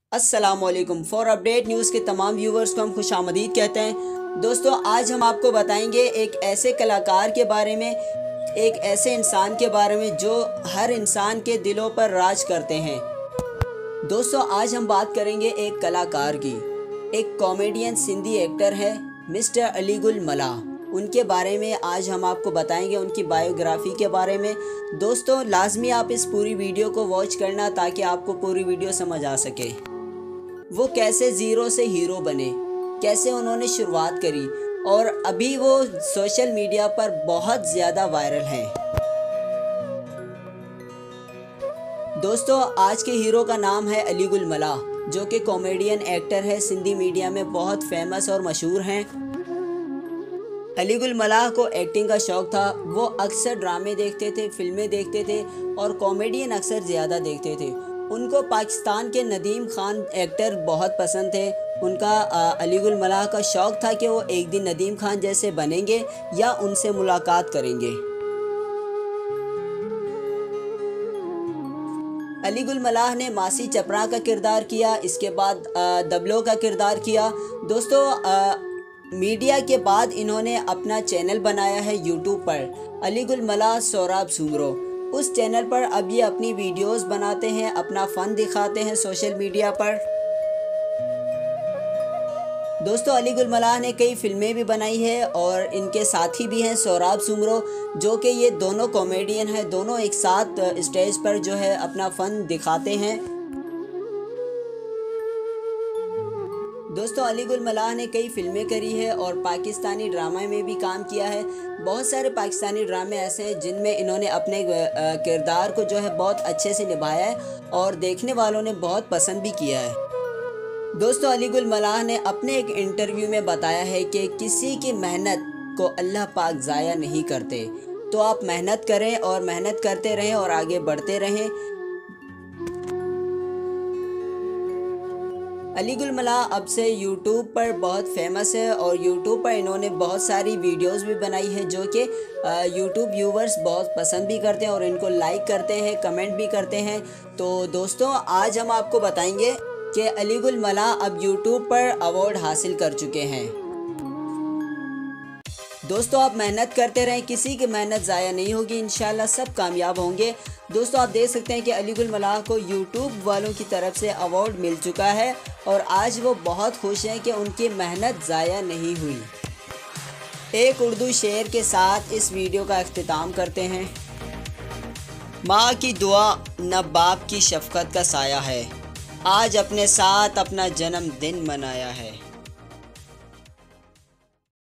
अस्सलामुअलैकुम। For update news के तमाम व्यूवर्स को हम खुशामदीद कहते हैं। दोस्तों, आज हम आपको बताएंगे एक ऐसे कलाकार के बारे में, एक ऐसे इंसान के बारे में जो हर इंसान के दिलों पर राज करते हैं। दोस्तों, आज हम बात करेंगे एक कलाकार की। एक कॉमेडियन सिंधी एक्टर है मिस्टर अली गुल मलाह। उनके बारे में आज हम आपको बताएंगे, उनकी बायोग्राफी के बारे में। दोस्तों, लाजमी आप इस पूरी वीडियो को वॉच करना ताकि आपको पूरी वीडियो समझ आ सके। वो कैसे ज़ीरो से हीरो बने, कैसे उन्होंने शुरुआत करी और अभी वो सोशल मीडिया पर बहुत ज़्यादा वायरल हैं। दोस्तों, आज के हीरो का नाम है अली गुल मलाह, जो कि कॉमेडियन एक्टर है, सिंधी मीडिया में बहुत फेमस और मशहूर हैं। अली गुल मलाह को एक्टिंग का शौक़ था। वो अक्सर ड्रामे देखते थे, फिल्में देखते थे और कॉमेडियन अक्सर ज़्यादा देखते थे। उनको पाकिस्तान के नदीम खान एक्टर बहुत पसंद थे। उनका अली गुल मलाह का शौक़ था कि वो एक दिन नदीम खान जैसे बनेंगे या उनसे मुलाकात करेंगे। अली गुल मलाह ने मासी चपरा का किरदार किया, इसके बाद दबलो का किरदार किया। दोस्तों, मीडिया के बाद इन्होंने अपना चैनल बनाया है यूट्यूब पर, अली गुल मलाह सोराब सुमरो। उस चैनल पर अब ये अपनी वीडियोस बनाते हैं, अपना फ़न दिखाते हैं सोशल मीडिया पर। दोस्तों, अली गुल मलाह ने कई फिल्में भी बनाई है और इनके साथी भी हैं सोराब सुमरो, जो कि ये दोनों कॉमेडियन हैं। दोनों एक साथ स्टेज पर जो है अपना फ़न दिखाते हैं। दोस्तों, अली गुल मलाह ने कई फिल्में करी है और पाकिस्तानी ड्रामा में भी काम किया है। बहुत सारे पाकिस्तानी ड्रामे ऐसे हैं जिनमें इन्होंने अपने किरदार को जो है बहुत अच्छे से निभाया है और देखने वालों ने बहुत पसंद भी किया है। दोस्तों, अली गुल मलाह ने अपने एक इंटरव्यू में बताया है कि किसी की मेहनत को अल्लाह पाक ज़ाया नहीं करते, तो आप मेहनत करें और मेहनत करते रहें और आगे बढ़ते रहें। अली गुल मलाह अब से यूट्यूब पर बहुत फेमस है और यूट्यूब पर इन्होंने बहुत सारी वीडियोस भी बनाई है जो कि यूट्यूब व्यूवर्स बहुत पसंद भी करते हैं और इनको लाइक करते हैं, कमेंट भी करते हैं। तो दोस्तों, आज हम आपको बताएंगे कि अली गुल मलाह अब यूट्यूब पर अवार्ड हासिल कर चुके हैं। दोस्तों, आप मेहनत करते रहें, किसी की मेहनत ज़ाया नहीं होगी, इंशाल्लाह सब कामयाब होंगे। दोस्तों, आप देख सकते हैं कि अली गुल मलाह को यूट्यूब वालों की तरफ से अवार्ड मिल चुका है और आज वो बहुत खुश हैं कि उनकी मेहनत ज़ाया नहीं हुई। एक उर्दू शेर के साथ इस वीडियो का अख्तिताम करते हैं। माँ की दुआ न बाप की शफ़क़त का साया है, आज अपने साथ अपना जन्मदिन मनाया है।